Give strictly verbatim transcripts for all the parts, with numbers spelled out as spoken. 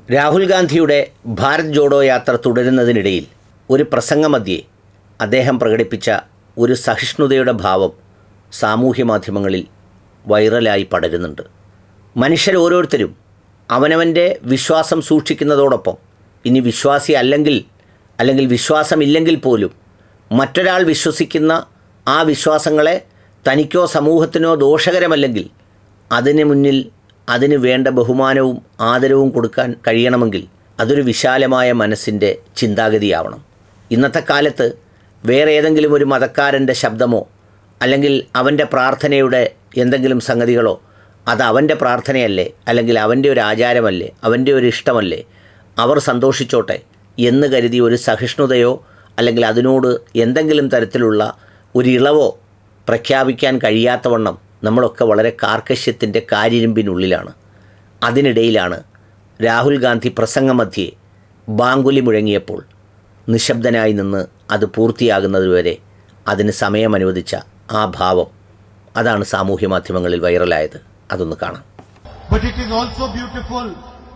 രാഹുൽ ഗാന്ധിയുടെ ഭാരത് ജോഡോ യാത്ര തുടരുന്നതിനിടയിൽ ഒരു പ്രസംഗമധ്യേ അദ്ദേഹം പ്രകടിപ്പിച്ച ഒരു സഹിഷ്ണുതയുടെ ഭാവം സാമൂഹ്യ മാധ്യമങ്ങളിൽ വൈറലായി പടരുന്നുണ്ട്. മനുഷ്യരോരോരുത്തരും അവനവൻ്റെ വിശ്വാസം സൂക്ഷിക്കുന്നതോടൊപ്പം ഇനി വിശ്വാസി അല്ലെങ്കിൽ അല്ലെങ്കിൽ വിശ്വാസമില്ലെങ്കിൽ പോലും മറ്റൊരാൾ വിശ്വസിക്കുന്ന ആ വിശ്വാസങ്ങളെ തനിക്കോ സമൂഹത്തിനോ ദോഷകരമല്ലെങ്കിൽ അതിന് മുന്നിൽ അതിന് വേണ്ട ബഹുമാനവും ആദരവും കൊടുക്കാൻ കഴിയണമെങ്കിൽ അതൊരു വിശാലമായ മനസ്സിൻ്റെ ചിന്താഗതിയാവണം. ഇന്നത്തെ കാലത്ത് വേറെ ഏതെങ്കിലും ഒരു മതക്കാരൻ്റെ ശബ്ദമോ അല്ലെങ്കിൽ അവൻ്റെ പ്രാർത്ഥനയുടെ എന്തെങ്കിലും സംഗതികളോ അത് അവൻ്റെ പ്രാർത്ഥനയല്ലേ, അല്ലെങ്കിൽ അവൻ്റെ ഒരു ആചാരമല്ലേ, അവൻ്റെ ഒരു ഇഷ്ടമല്ലേ, അവർ സന്തോഷിച്ചോട്ടെ എന്ന് കരുതി ഒരു സഹിഷ്ണുതയോ അല്ലെങ്കിൽ അതിനോട് എന്തെങ്കിലും തരത്തിലുള്ള ഒരു ഇളവോ പ്രഖ്യാപിക്കാൻ കഴിയാത്തവണ്ണം നമ്മളൊക്കെ വളരെ കാർക്കശ്യത്തിൻ്റെ കാരിരുമ്പിനുള്ളിലാണ്. അതിനിടയിലാണ് രാഹുൽ ഗാന്ധി പ്രസംഗമധ്യേ ബാങ്കുലി മുഴങ്ങിയപ്പോൾ നിശബ്ദനായി നിന്ന് അത് പൂർത്തിയാകുന്നതുവരെ അതിന് സമയമനുവദിച്ച ആ ഭാവം, അതാണ് സാമൂഹ്യ മാധ്യമങ്ങളിൽ വൈറലായത്. അതൊന്ന് കാണാം. But it is also beautiful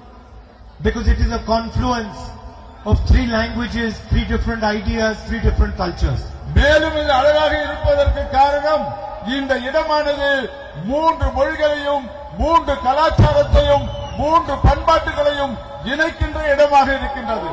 because it is a confluence of three languages, three different ideas, three different cultures. மேலும் இது அழகாக இருப்பதற்கு காரணம் இந்த இடமானது மூன்று மொழிகளையும் மூன்று கலாச்சாரத்தையும் மூன்று பண்பாட்டுகளையும் இணைக்கின்ற இடமாக இருக்கின்றது.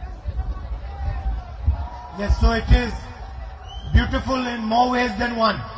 Yes, so it is beautiful in more ways than one.